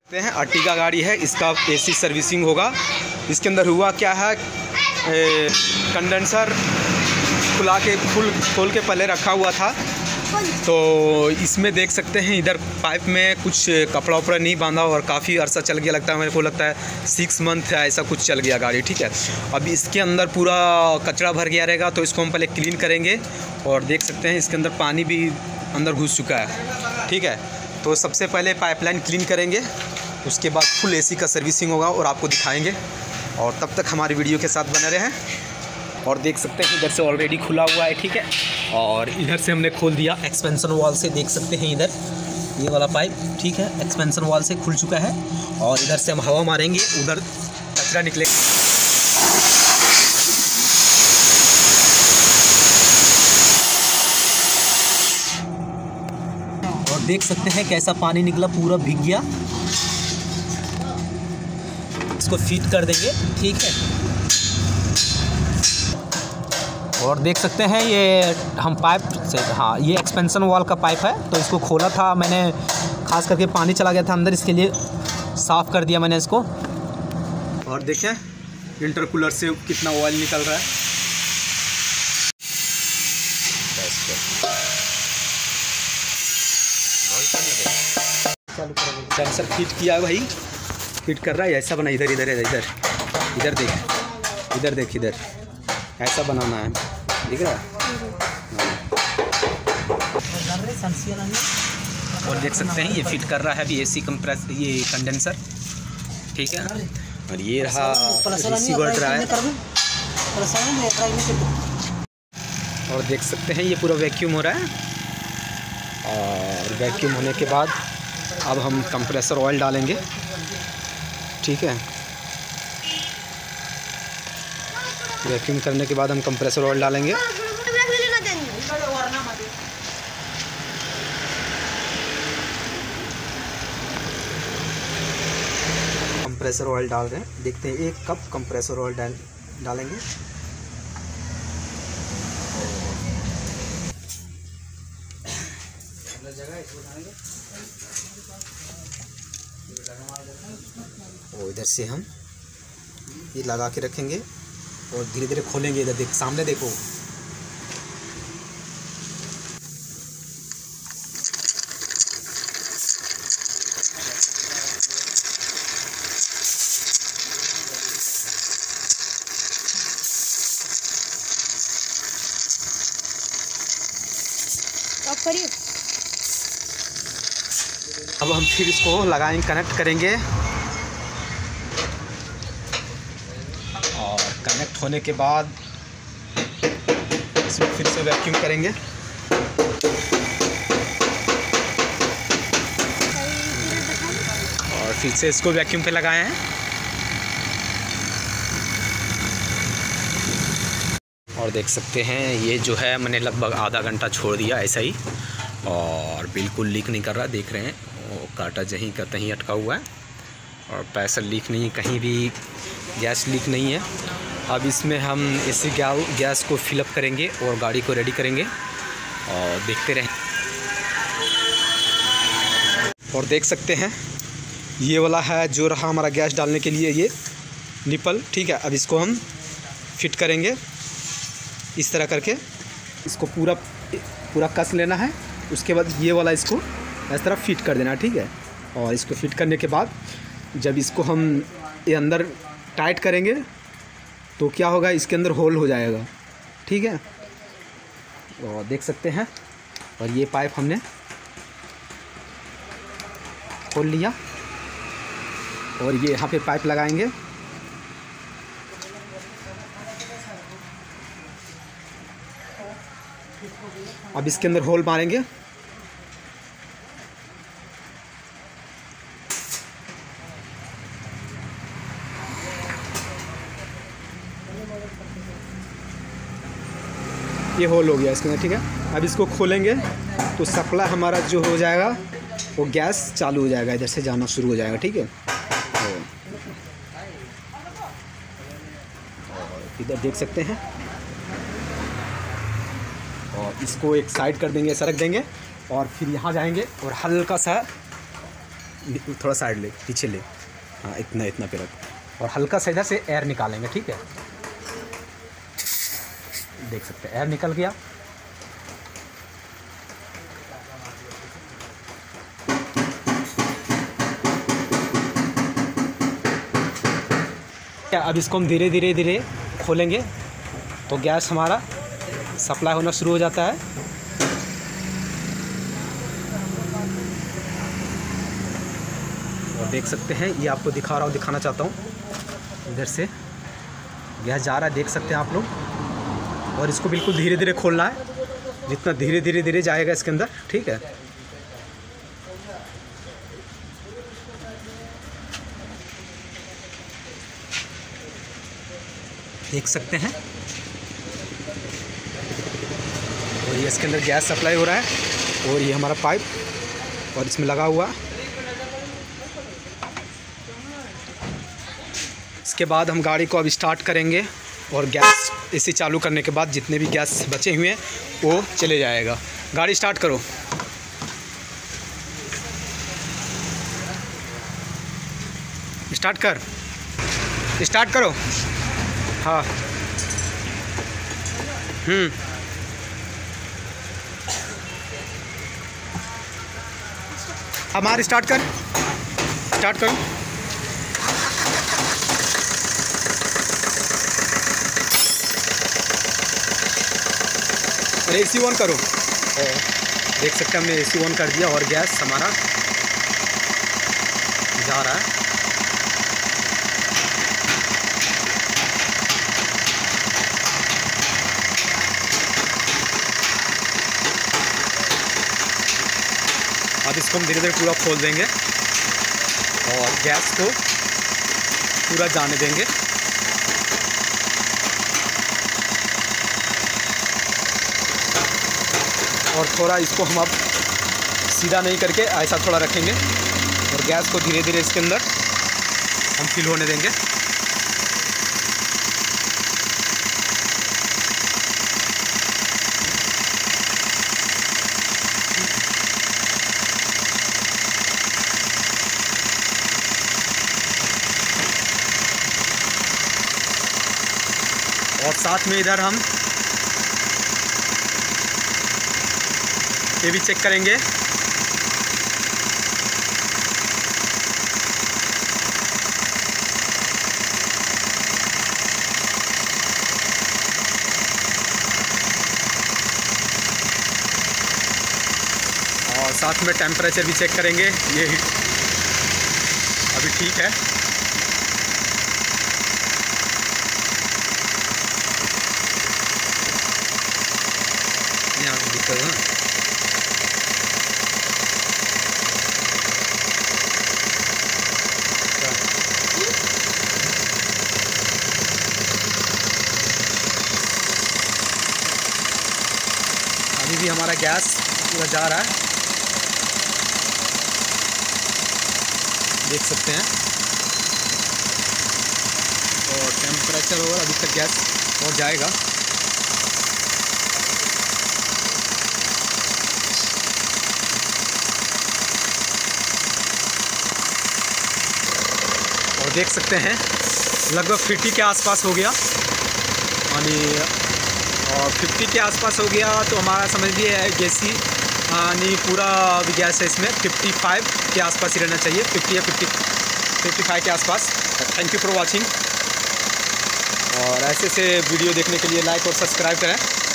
हैं अर्टिगा गाड़ी है, इसका एसी सर्विसिंग होगा। इसके अंदर हुआ क्या है, कंडेंसर खोल के पहले रखा हुआ था, तो इसमें देख सकते हैं इधर पाइप में कुछ कपड़ा उपड़ा नहीं बांधा और काफ़ी अरसा चल गया, लगता है मेरे को लगता है 6 मंथ ऐसा कुछ चल गया गाड़ी। ठीक है, अब इसके अंदर पूरा कचरा भर गया रहेगा, तो इसको हम पहले क्लीन करेंगे। और देख सकते हैं इसके अंदर पानी भी अंदर घुस चुका है। ठीक है, तो सबसे पहले पाइपलाइन क्लीन करेंगे, उसके बाद फुल एसी का सर्विसिंग होगा और आपको दिखाएंगे। और तब तक हमारी वीडियो के साथ बने रहें। और देख सकते हैं इधर से ऑलरेडी खुला हुआ है। ठीक है, और इधर से हमने खोल दिया एक्सपेंशन वॉल से, देख सकते हैं इधर ये वाला पाइप। ठीक है, एक्सपेंशन वॉल से खुल चुका है और इधर से हम हवा मारेंगे, उधर कचरा निकलेगा। और देख सकते हैं कैसा पानी निकला, पूरा भीग गया। इसको फीड कर देंगे। ठीक है, और देख सकते हैं ये हम पाइप से, हाँ ये एक्सपेंशन वॉल का पाइप है, तो इसको खोला था मैंने, खास करके पानी चला गया था अंदर, इसके लिए साफ़ कर दिया मैंने इसको। और देखें इंटरकूलर से कितना ऑयल निकल रहा है। सेंसर फिट किया है भाई, फिट कर रहा है, ऐसा बना, इधर इधर इधर इधर देख, इधर देख, इधर ऐसा बनाना है, दिख रहा है। और देख सकते हैं ये फिट कर रहा है अभी एसी कंप्रेस, ये कंडेंसर। ठीक है, और ये रहा रिसीवर ड्रायर। और देख सकते हैं ये पूरा वैक्यूम हो रहा है। और वैक्यूम होने के बाद अब हम कंप्रेसर ऑयल डालेंगे। ठीक है, वैक्यूम करने के बाद हम कंप्रेसर ऑयल डालेंगे। कंप्रेसर ऑयल डाल रहे हैं, देखते हैं 1 कप कंप्रेसर ऑयल डालेंगे। और इधर से हम ये लगा के रखेंगे और धीरे धीरे खोलेंगे। इधर देख, सामने देखो, अब हम फिर इसको लगाएंगे, कनेक्ट करेंगे। और कनेक्ट होने के बाद इसमें फिर से वैक्यूम करेंगे। और फिर से इसको वैक्यूम पे लगाए हैं। और देख सकते हैं ये जो है मैंने लगभग आधा घंटा छोड़ दिया ऐसा ही, और बिल्कुल लीक नहीं कर रहा। देख रहे हैं वो कांटा जहीं का तहीं अटका हुआ है और प्रेशर लीक नहीं है, कहीं भी गैस लीक नहीं है। अब इसमें हम एसी गैस को फिलअप करेंगे और गाड़ी को रेडी करेंगे और देखते रहें। और देख सकते हैं ये वाला है जो रहा हमारा गैस डालने के लिए ये निपल। ठीक है, अब इसको हम फिट करेंगे इस तरह करके, इसको पूरा कस लेना है। उसके बाद ये वाला इसको इस तरह फिट कर देना। ठीक है, और इसको फिट करने के बाद जब इसको हम ये अंदर टाइट करेंगे तो क्या होगा, इसके अंदर होल हो जाएगा। ठीक है, और देख सकते हैं। और ये पाइप हमने खोल लिया और ये यहाँ पे पाइप लगाएंगे। अब इसके अंदर होल मारेंगे। ये होल हो गया इसके अंदर। ठीक है, अब इसको खोलेंगे तो सप्लाई हमारा जो हो जाएगा वो गैस चालू हो जाएगा, इधर से जाना शुरू हो जाएगा। ठीक है, और इधर देख सकते हैं। और इसको एक साइड कर देंगे, ऐसा रख देंगे और फिर यहाँ जाएंगे और हल्का सा थोड़ा साइड ले, पीछे ले, हाँ इतना इतना पे रख और हल्का सा इधर से एयर निकालेंगे, ठीक है। देख सकते हैं एयर निकल गया। अब इसको हम धीरे धीरे खोलेंगे तो गैस हमारा सप्लाई होना शुरू हो जाता है। और देख सकते हैं ये आपको दिखाना चाहता हूँ, इधर से गैस जा रहा है, देख सकते हैं आप लोग। और इसको बिल्कुल धीरे धीरे खोलना है, जितना धीरे धीरे जाएगा इसके अंदर, ठीक है। देख सकते हैं और ये इसके अंदर गैस सप्लाई हो रहा है और ये हमारा पाइप और इसमें लगा हुआ। इसके बाद हम गाड़ी को अब स्टार्ट करेंगे और गैस एसी चालू करने के बाद जितने भी गैस बचे हुए हैं वो चले जाएगा। गाड़ी स्टार्ट करो। स्टार्ट करो। हाँ हमारे स्टार्ट करो। और एसी ऑन करो। देख सकते हैं हमने एसी ऑन कर दिया और गैस हमारा जा रहा है। अब इसको हम धीरे धीरे पूरा खोल देंगे और गैस को पूरा जाने देंगे। और थोड़ा इसको हम अब सीधा नहीं करके ऐसा थोड़ा रखेंगे और गैस को धीरे धीरे इसके अंदर हम फिल होने देंगे। और साथ में इधर हम ये भी चेक करेंगे। और साथ में टेम्परेचर भी चेक करेंगे। ये अभी ठीक है। दिक्कत है अभी भी हमारा गैस पूरा जा रहा है, देख सकते हैं। और टेम्परेचर और अभी तक गैस और जाएगा। और देख सकते हैं लगभग 50 के आसपास हो गया, यानी और 50 के आसपास हो गया तो हमारा समझ लिए गैसी यानी पूरा भी गैस है इसमें 55 के आसपास ही रहना चाहिए, 50 या 55 के आसपास। Thank you for watching. और ऐसे वीडियो देखने के लिए लाइक और सब्सक्राइब करें।